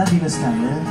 Latin style, eh?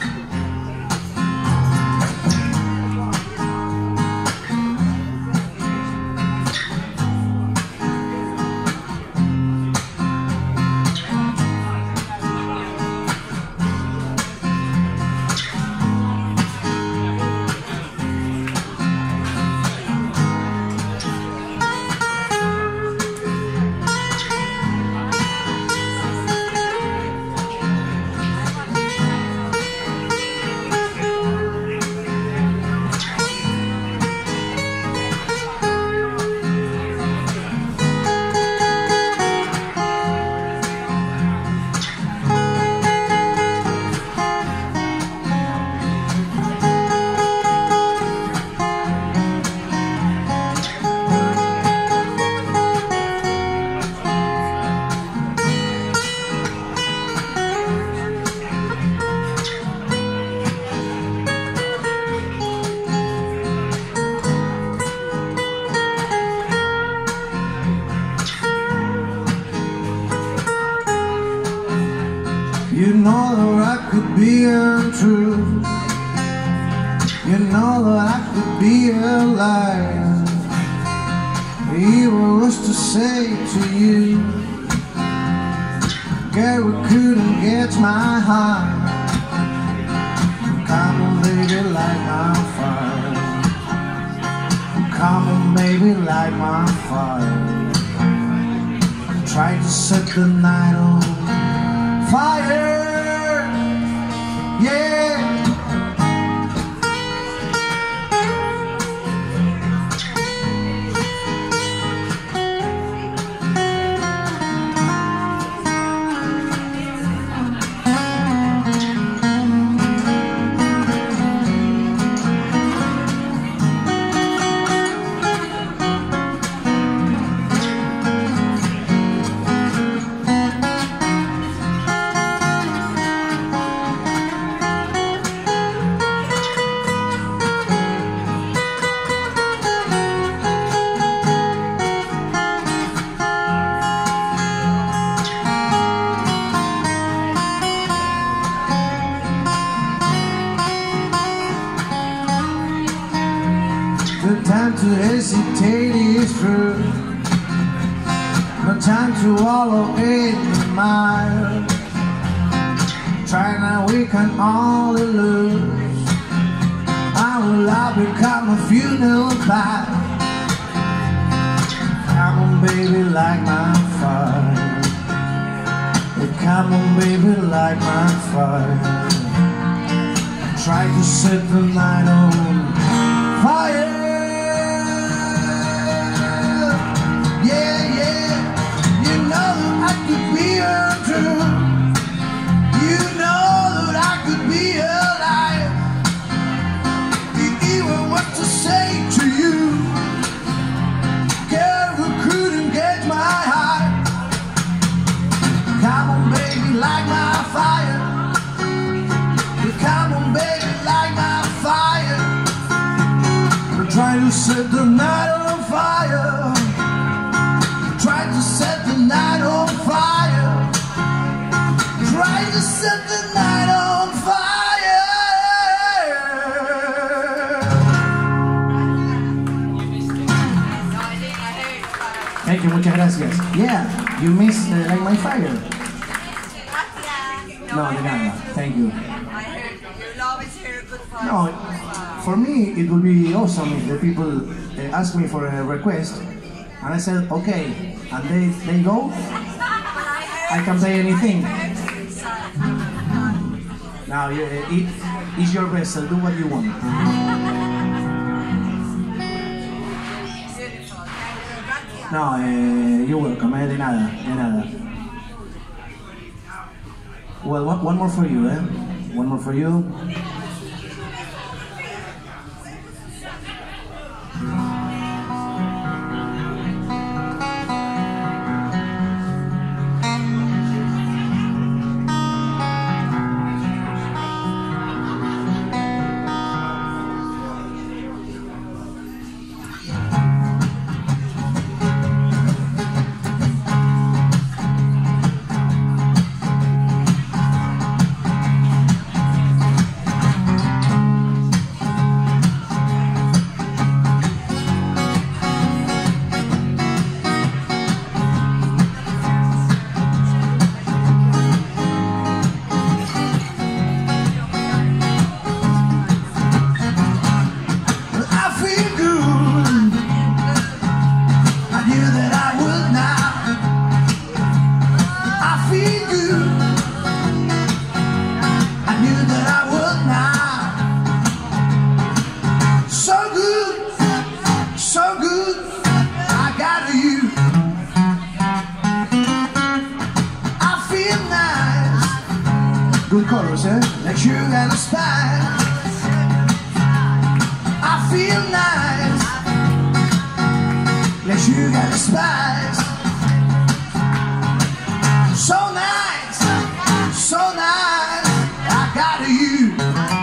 You know that I could be untrue. You know that I could be a liar. Evil was to say to you, girl, we couldn't get my heart. Come on, baby, light my fire. Come on, baby, light my fire. Try to set the night on fire, yeah. No time to hesitate is through. No time to wallow in the mire. Try now, we can only lose. I will become a funeral pyre. Come on, baby, light my fire. Come on, baby, light my fire. Try to set the night on fire. Light my fire. Come on, baby, light my fire. Try to set the night on fire. Try to set the night on fire. Try to set the night on fire. Thank you, muchas gracias. Yeah, you missed Light My Fire. No, de nada. Thank you. I heard you'll always hear a good voice. No, for me it would be awesome if the people ask me for a request, and I said okay, and they go. I can play anything. Now, it's your best. So do what you want. No, you're welcome. De nada, de nada. Well, one more for you, eh? One more for you. spice. So nice, so nice, I got you.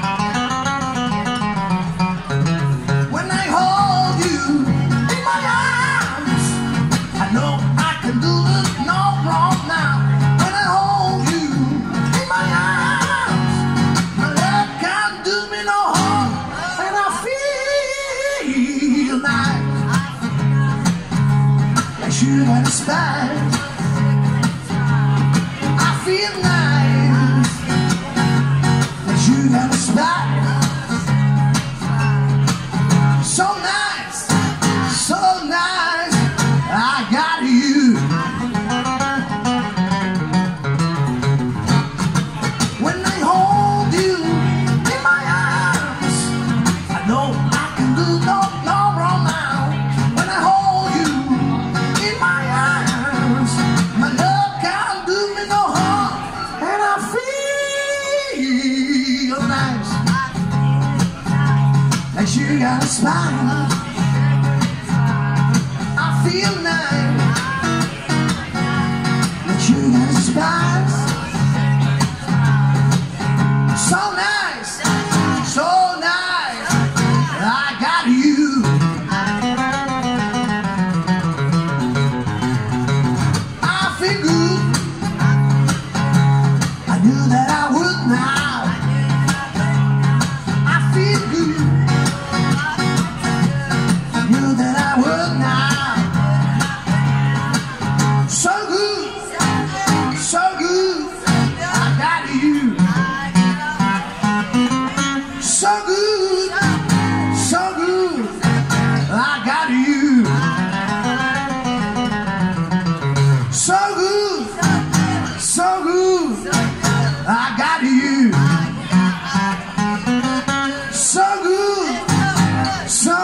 When I hold you in my arms, I know I can do it no wrong now. When I hold you in my arms, my love can't do me no harm, and I feel nice. Like sugar and spice. I feel nice. Like sugar and spice. So nice, so nice, I got you. When I hold you in my arms, I know I can do no wrong now. When I hold you in my arms, my love can't do me no harm, and I feel nice. Like sugar and spice. I feel nice. Like sugar and spice. So nice, so nice, I got you. I feel good. I knew that I would now. I feel good. I knew that I would now. So good, so good, I got you. So good, so good, I got you. So good, so good, I got you. So good, so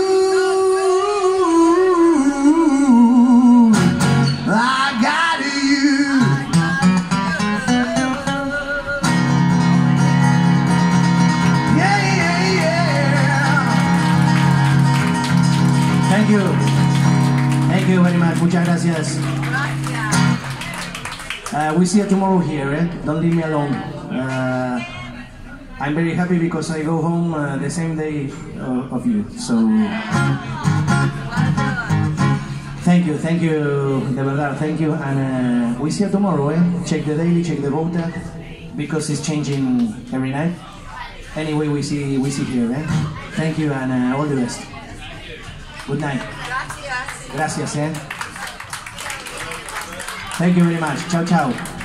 good, I got you. Yeah, yeah, yeah. Thank you. Thank you very much. Muchas gracias. We see you tomorrow here, eh? Don't leave me alone. I'm very happy because I go home the same day of you. So, thank you, de verdad, thank you. And we see you tomorrow, eh? Check the daily, check the rota, because it's changing every night. Anyway, we see here, eh? Thank you and all the best. Good night. Gracias. Gracias, eh? Thank you very much. Ciao, ciao.